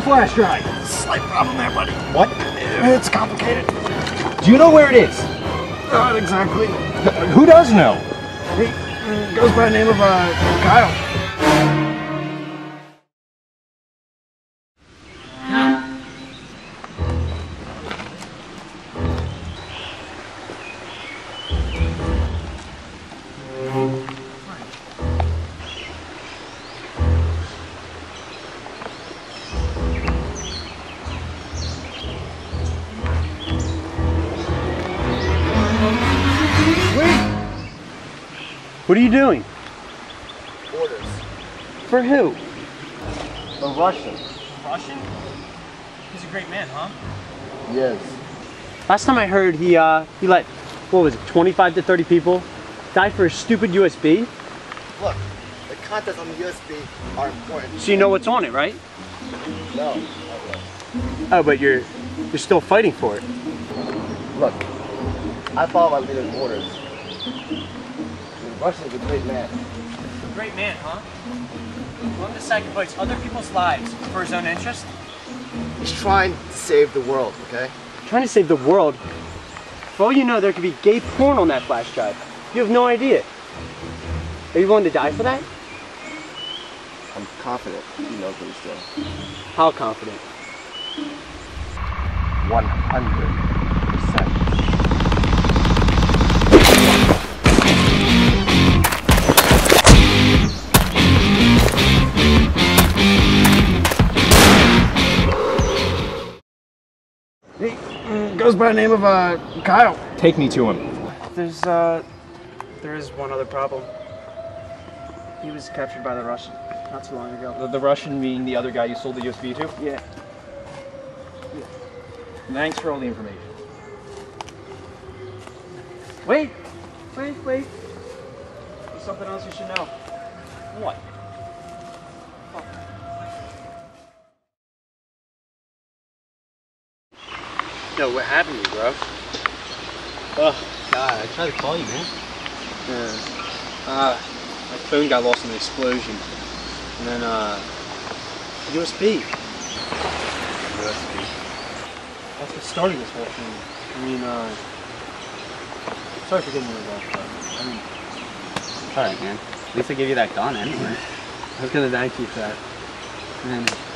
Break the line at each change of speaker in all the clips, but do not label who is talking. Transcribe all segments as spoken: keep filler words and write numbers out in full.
flash drive?
Slight problem there, buddy.
What?
It's complicated.
Do you know where it is?
Not exactly.
Who does know?
He uh, goes by the name of uh, Kyle.
What are you doing?
Orders.
For who?
A Russian.
Russian? He's a great man, huh?
Yes.
Last time I heard he uh he let, what was it, twenty-five to thirty people die for a stupid U S B?
Look, the contents on the U S B are important.
So you know what's on it, right?
No.
Oh, but you're you're still fighting for it.
Look, I follow my leader's orders. The Russian's a great man.
A great man, huh? Willing to sacrifice other people's lives for his own interest?
He's trying to save the world, okay?
Trying to save the world? For all you know, there could be gay porn on that flash drive. You have no idea. Are you willing to die for that?
I'm confident he knows what he's doing.
How confident?
one hundred percent. He mm, goes by the name of uh, Kyle.
Take me to him.
There's, uh, there is one other problem. He was captured by the Russian not too long ago.
The, the Russian being the other guy you sold the U S B to?
Yeah.
Thanks for all the information.
Wait! Wait, wait. There's something else you should know.
What? Yo, what happened to you, bro?
Oh, God, I tried to call you, man.
Yeah. Uh, my phone got lost in the explosion. And then, uh, U S B.
U S B.
That's what started this whole thing. I mean, uh, sorry for getting you involved, but, I mean,
It's alright, man. At least I gave you that gun anyway.
I was gonna thank you for that. And then,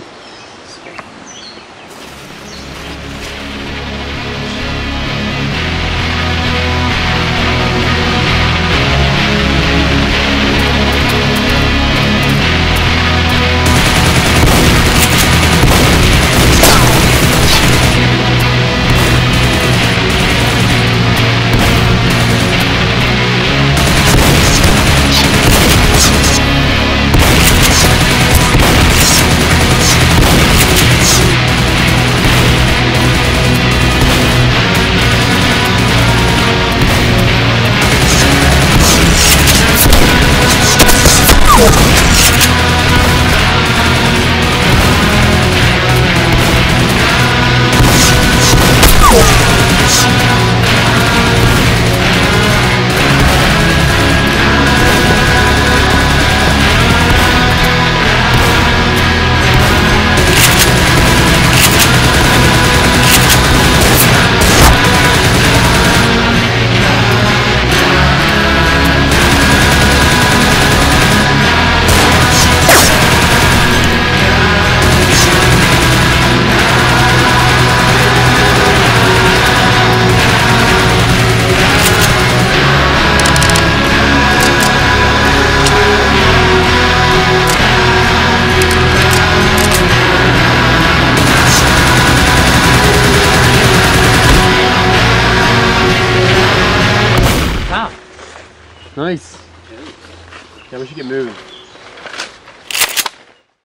nice. Yeah, we should get moving.